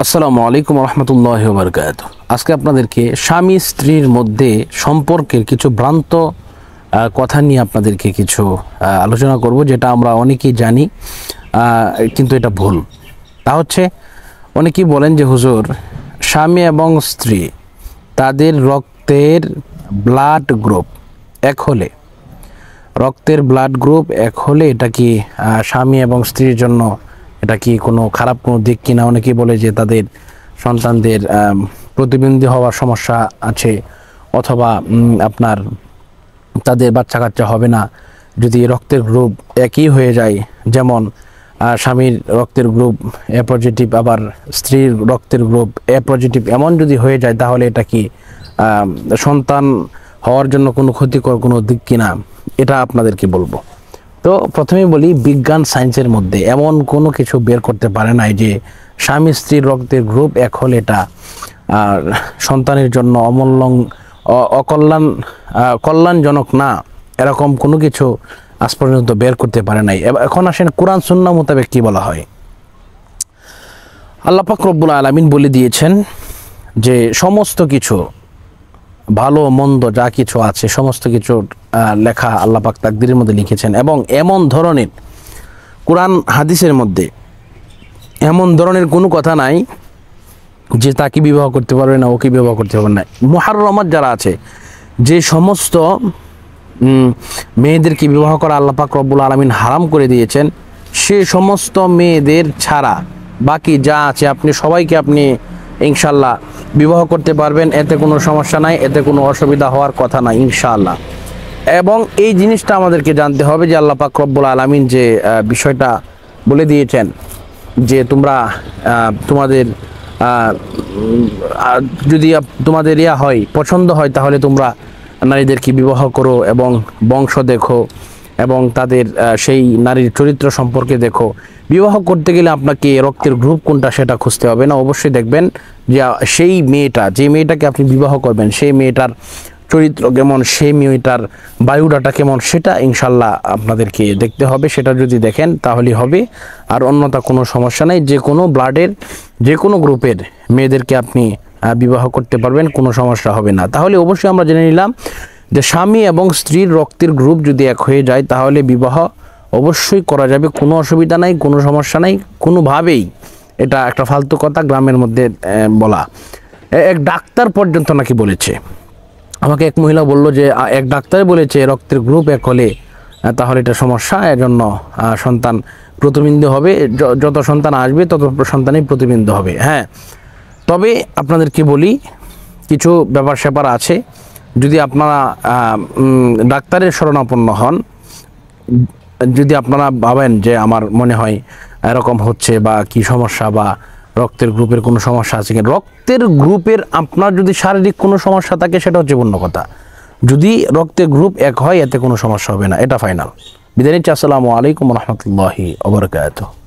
আসসালামু আলাইকুম রহমতুল্লাহি ওয়া বারাকাতুহু। আজকে আপনাদেরকে স্বামী স্ত্রীর মধ্যে সম্পর্কের কিছু ভ্রান্ত কথা নিয়ে আপনাদেরকে কিছু আলোচনা করব, যেটা আমরা অনেকেই জানি কিন্তু এটা ভুল। তা হচ্ছে, অনেকেই বলেন যে হুজুর, স্বামী এবং স্ত্রী তাদের রক্তের ব্লাড গ্রুপ এক হলে, রক্তের ব্লাড গ্রুপ এক হলে এটা কি স্বামী এবং স্ত্রীর জন্য এটা কি কোনো খারাপ কোনো দিক কিনা? অনেকেই বলে যে তাদের সন্তানদের প্রতিবন্ধী হওয়ার সমস্যা আছে, অথবা আপনার তাদের বাচ্চা কাচ্চা হবে না যদি রক্তের গ্রুপ একই হয়ে যায়। যেমন স্বামীর রক্তের গ্রুপ এ পজিটিভ, আবার স্ত্রীর রক্তের গ্রুপ এ পজিটিভ, এমন যদি হয়ে যায় তাহলে এটা কি সন্তান হওয়ার জন্য কোনো ক্ষতিকর কোনো দিক কিনা? এটা আপনাদেরকে বলবো। তো প্রথমেই বলি, বিজ্ঞান সায়েন্সের মধ্যে এমন কোনো কিছু বের করতে পারে নাই যে স্বামী স্ত্রীর রক্তের গ্রুপ এক হলে এটা সন্তানের জন্য কল্যাণজনক না, এরকম কোনো কিছু আজ পর্যন্ত বের করতে পারে নাই। এখন আসেন কুরআন সুন্নাহ মোতাবেক কি বলা হয়। আল্লাহ পাক রব্বুল আলামিন বলে দিয়েছেন যে সমস্ত কিছু ভালো মন্দ যা কিছু আছে সমস্ত কিছু লেখা আল্লাহ পাক তাকদীরের মধ্যে লিখেছেন, এবং এমন ধরনের কোরআন হাদিসের মধ্যে এমন ধরনের কোনো কথা নাই যে তাকে বিবাহ করতে পারবে না, ওকে বিবাহ করতে পারবে না। মুহাররমাত যারা আছে, যে সমস্ত মেয়েদেরকে বিবাহ করা আল্লাহ পাক রব্বুল আলামিন হারাম করে দিয়েছেন, সে সমস্ত মেয়েদের ছাড়া বাকি যা আছে আপনি সবাইকে আপনি ইনশাআল্লাহ বিবাহ করতে পারবেন, এতে কোনো সমস্যা নাই, এতে কোনো অসুবিধা হওয়ার কথা নাই ইনশাআল্লাহ। এবং এই জিনিসটা আমাদেরকে জানতে হবে যে আল্লাহ পাক রব্বুল আলামিন যে বিষয়টা বলে দিয়েছেন যে তোমরা তোমাদের যদি তোমাদের হয় পছন্দ হয় তাহলে তোমরা নারীদেরকে বিবাহ করো এবং বংশ দেখো এবং তাদের সেই নারীর চরিত্র সম্পর্কে দেখো। বিবাহ করতে গেলে আপনাকে রক্তের গ্রুপ কোনটা সেটা খুঁজতে হবে না, অবশ্যই দেখবেন যে সেই মেয়েটা, যে মেয়েটাকে আপনি বিবাহ করবেন সেই মেয়েটার চরিত্র কেমন, সেই মেয়েটার বায়ুডাটা কেমন, সেটা ইনশাল্লাহ আপনাদেরকে দেখতে হবে। সেটা যদি দেখেন তাহলেই হবে, আর অন্যথা কোনো সমস্যা নেই। যে কোনো ব্লাডের যে কোনো গ্রুপের মেয়েদেরকে আপনি বিবাহ করতে পারবেন, কোনো সমস্যা হবে না। তাহলে অবশ্যই আমরা জেনে নিলাম যে স্বামী এবং স্ত্রীর রক্তের গ্রুপ যদি এক হয়ে যায় তাহলে বিবাহ অবশ্যই করা যাবে, কোনো অসুবিধা নাই, কোনো সমস্যা নাই কোনোভাবেই। এটা একটা ফালতু কথা গ্রামের মধ্যে বলা। এক ডাক্তার পর্যন্ত নাকি বলেছে, আমাকে এক মহিলা বলল যে এক ডাক্তার বলেছে রক্তের গ্রুপ এক হলে তাহলে এটা সমস্যা, এজন্য সন্তান প্রতিবন্ধী হবে, যত সন্তান আসবে তত সন্তানই প্রতিবন্ধী হবে। হ্যাঁ, তবে আপনাদেরকে বলি কিছু ব্যাপার স্যাপার আছে। যদি আপনারা ডাক্তারের শরণাপন্ন হন, যদি আপনারা ভাবেন যে আমার মনে হয় এরকম হচ্ছে বা কি সমস্যা বা রক্তের গ্রুপের কোনো সমস্যা আছে কিনা, রক্তের গ্রুপের আপনার যদি শারীরিক কোনো সমস্যা থাকে সেটা হচ্ছে অন্য কথা। যদি রক্তের গ্রুপ এক হয় এতে কোনো সমস্যা হবে না, এটা ফাইনাল। বিদায় নিচ্ছি। আসসালামু আলাইকুম রহমতুল্লাহি ওয়া বারাকাতুহু।